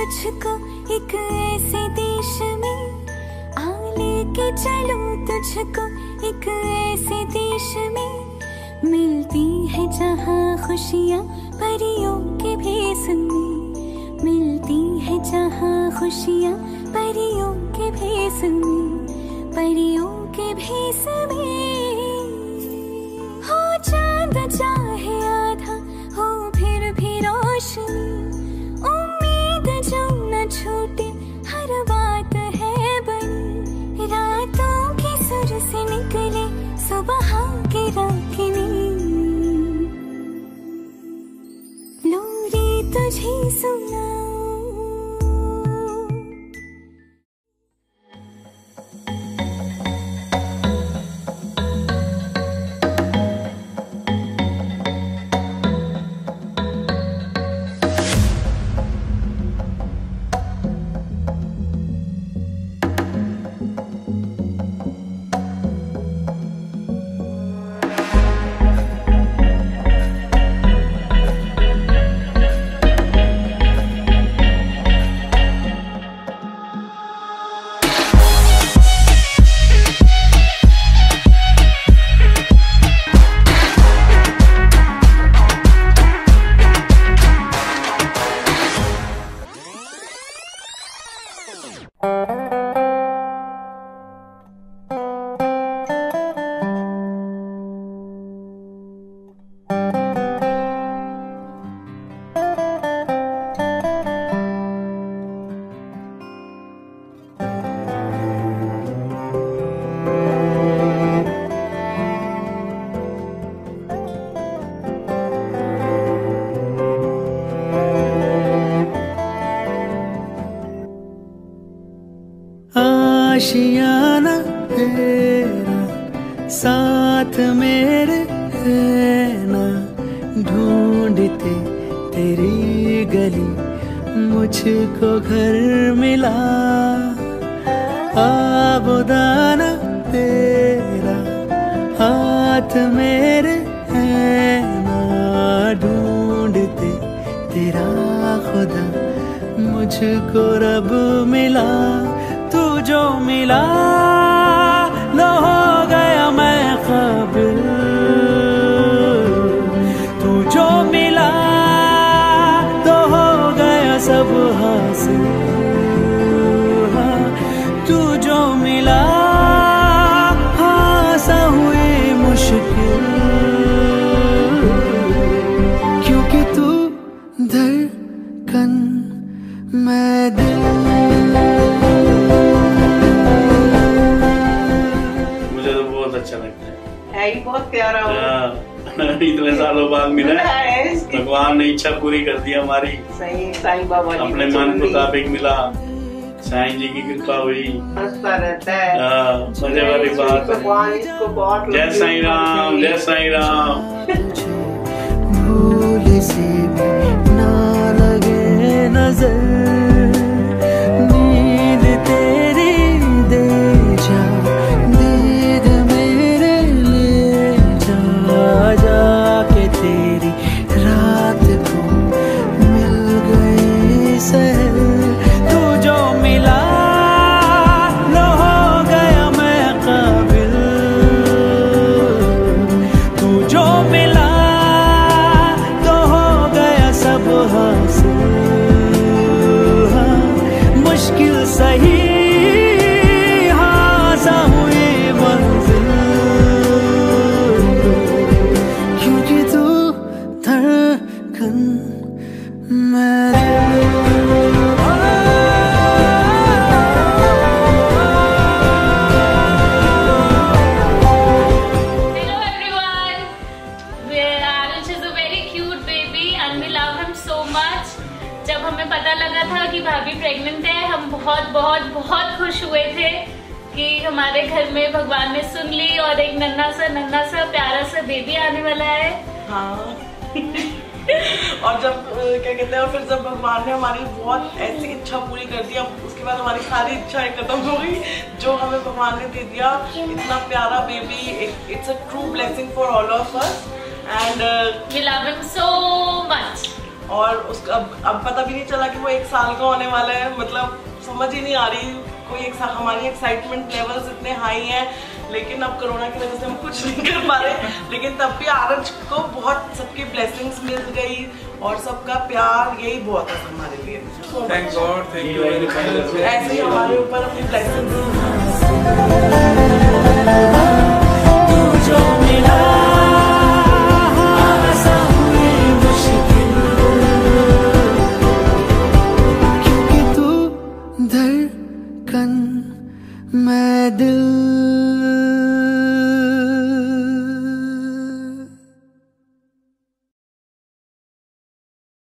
तुझको एक ऐसे देश में, आ लेके चलो तुझको एक ऐसे देश में। मिलती है जहाँ खुशियाँ परियों के भेस में, मिलती है जहाँ खुशियाँ परियों के भेस में, परियों के भेस में। हो चांद चाहे आधा हो फिर भी रोशनी, उम्मीद जो न छूटे हर बात है बनी। रातों के सुर से निकले सुबह की रागिनी, लोरी तुझे सुनाऊं। आशियाना तेरा साथ मेरे है ना, ढूंढते तेरी गली मुझको घर मिला। आबुदाना तेरा हाथ मेरे है ना, ढूंढते तेरा खुदा मुझको रब मिला। तू जो मिला न हो गया मैं काबिल, तू जो मिला तो हो गया सब हासिल। हाँ, तू जो मिला आसान हुई मुश्किल, क्योंकि तू धड़कन मैं दिल। अच्छा लगता है ही बहुत प्यारा हो। इतने सालों बाद मिला है, भगवान ने इच्छा पूरी कर दी हमारी। सही, साईं बाबा जी अपने मन मुताबिक मिला, साईं जी की कृपा हुई। हंसता रहता है, मजे वाली बात। भगवान इसको बहुत। जय साईं राम, जय साईं राम। भूल से भी ना लगे नजर, नींद तेरी दे जा, दीद मेरे ले जा, जाके तेरी रात को मिल गई सहर। तू जो मिला न हो गया मैं काबिल, तू जो मिला तो हो गया सब हासिल। हाँ, मुश्किल सही जब हमें पता लगा था कि भाभी प्रेग्नेंट है, हम बहुत बहुत बहुत खुश हुए थे कि हमारे घर में भगवान ने सुन ली और एक नन्हा सा प्यारा सा बेबी आने वाला है। हाँ। और जब क्या कहते हैं, और फिर जब भगवान ने हमारी बहुत ऐसी इच्छा पूरी कर दी, अब उसके बाद हमारी सारी इच्छाएं खत्म हो गई जो हमें भगवान ने दे दिया। इतना प्यारा baby, it's a true blessing for all of us and we love him so much. और उसका अब पता भी नहीं चला कि वो 1 साल का होने वाला है। मतलब समझ ही नहीं आ रही कोई हमारी एक्साइटमेंट लेवल्स इतने हाई हैं, लेकिन अब कोरोना की वजह से हम कुछ नहीं कर पा रहे। लेकिन तब भी आरज को बहुत सबकी ब्लेसिंग्स मिल गई और सबका प्यार, यही बहुत है हमारे लिए। Thank God, thank you very much. ऐसे ही हमारे ऊपर अपनी ब्लेसिंग्स